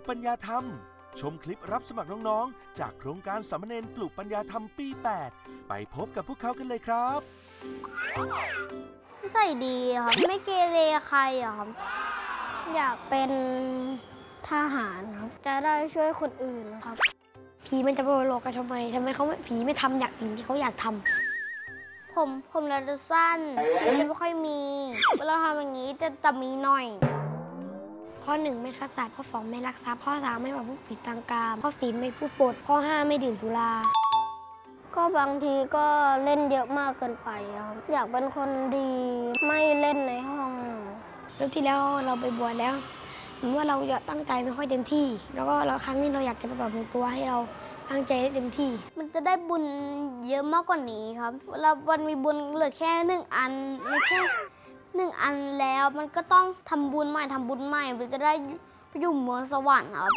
ปัญญาธรรมชมคลิปรับสมัครน้องๆจากโครงการสามเณรปลูกปัญญาธรรมปี 8ไปพบกับพวกเขากันเลยครับนิสัยดีครับไม่เกเรใครอะครับอยากเป็นทหารครับจะได้ช่วยคนอื่นครับผีมันจะไปโลกกันทำไมเขาผีไม่ทำอย่างอื่นที่เขาอยากทำผมเราจะสั้นชีจะไม่ค่อยมีเวลาทำอย่างนี้จะมีหน่อยข้อ 1ไม่ฆ่าสัตว์ข้อ 2ไม่ลักทรัพย์ข้อ 3ไม่ประพฤติผิดทางกามข้อ 4ไม่พูดปดข้อ 5ไม่ดื่มสุราก็บางทีก็เล่นเยอะมากเกินไปครับอยากเป็นคนดีไม่เล่นในห้องรอบที่แล้วเราไปบวชแล้วเหมือนว่าเราอยากตั้งใจไม่ค่อยเต็มที่แล้วก็ครั้งนี้เราอยากจะปรับปรุงตัวให้เราตั้งใจได้เต็มที่มันจะได้บุญเยอะมากกว่านี้ครับเวลาวันมีบุญเหลือแค่1 อันไม่แค่1 อันแล้วมันก็ต้องทำบุญใหม่มันจะได้ไปอยู่เมืองสวรรค์ครับ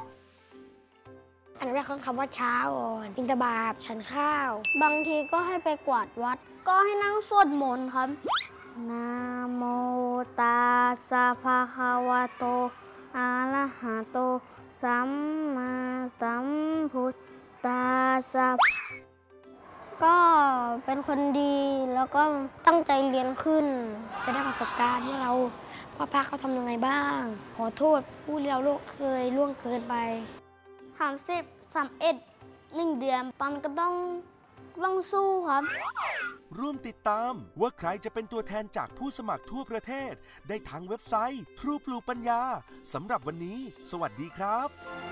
อันแรกคำว่าเช้าก่อนบิณฑบาตฉันข้าวบางทีก็ให้ไปกวาดวัดก็ให้นั่งสวดมนต์ครับนะโมตัสสะภะคะวะโตอะระหะโตสัมมาสัมพุทธัสสะก็เป็นคนดีแล้วก็ตั้งใจเรียนขึ้นจะได้ประสบการณ์ว่าพระเขาทำยังไงบ้างขอโทษผู้ที่เราเคยล่วงเกินไป 30 31 1 เดือนตอนก็ต้องสู้ครับร่วมติดตามว่าใครจะเป็นตัวแทนจากผู้สมัครทั่วประเทศได้ทางเว็บไซต์ทรูปลูปัญญาสำหรับวันนี้สวัสดีครับ